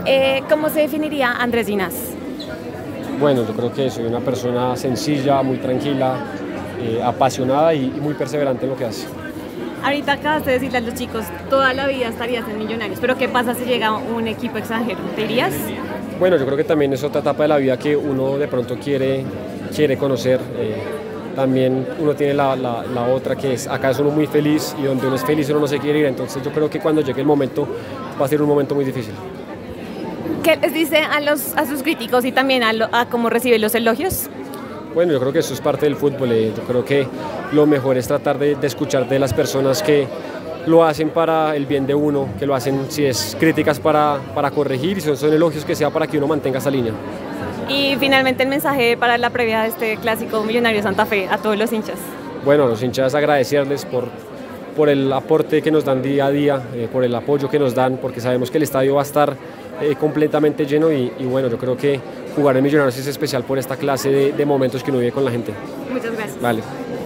¿Cómo se definiría Andrés Ginás? Bueno, yo creo que soy una persona sencilla, muy tranquila, apasionada y muy perseverante en lo que hace. Ahorita acabaste de decirle a los chicos, toda la vida estarías en Millonarios, pero ¿qué pasa si llega un equipo extranjero? ¿Te irías? Bueno, yo creo que también es otra etapa de la vida que uno de pronto quiere conocer. También uno tiene la otra que es, acá es uno muy feliz y donde uno es feliz uno no se quiere ir, entonces yo creo que cuando llegue el momento va a ser un momento muy difícil. ¿Qué les dice a sus críticos y también a cómo recibe los elogios? Bueno, yo creo que eso es parte del fútbol. Yo creo que lo mejor es tratar de escuchar de las personas que lo hacen para el bien de uno, que lo hacen si es críticas para corregir y si son elogios que sea para que uno mantenga esa línea. Y finalmente el mensaje para la previa de este clásico Millonario Santa Fe a todos los hinchas. Bueno, a los hinchas agradecerles por el aporte que nos dan día a día, por el apoyo que nos dan, porque sabemos que el estadio va a estar completamente lleno y bueno, yo creo que jugar en Millonarios es especial por esta clase de momentos que uno vive con la gente. Muchas gracias. Vale.